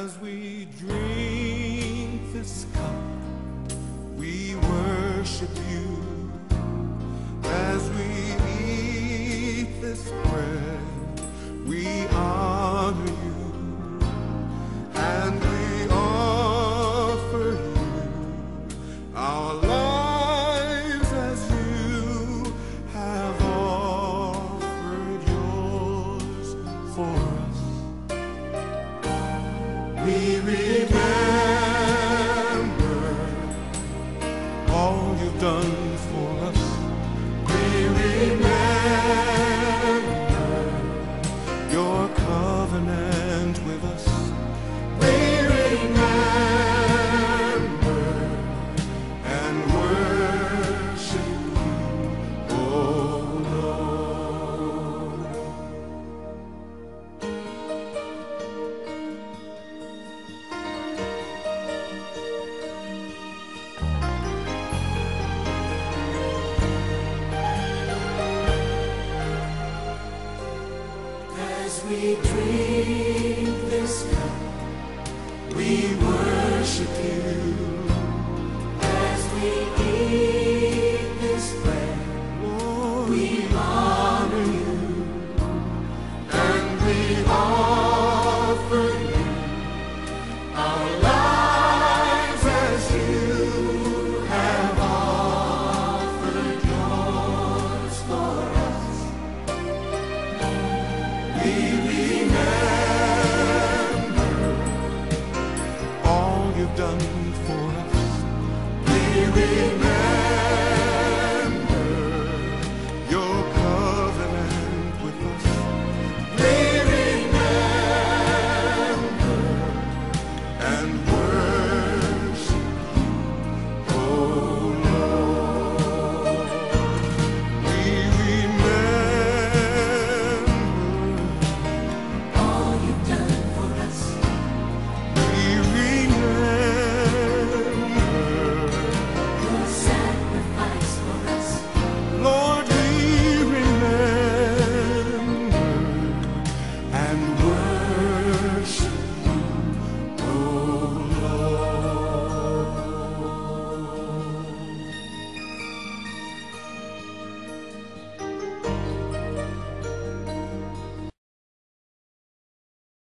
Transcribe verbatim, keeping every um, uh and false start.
As we drink this cup, we worship you. As we eat this bread, we honor you. And we offer you our lives as you have offered yours for us. We remember all you've done for us. We remember your covenant with us. We remember and worship you, oh Lord. As we drink this cup, we worship you. As we eat this bread, Lord, we honor you. And we offer you our lives as you have offered yours for us. We remember all you've done for us. We remember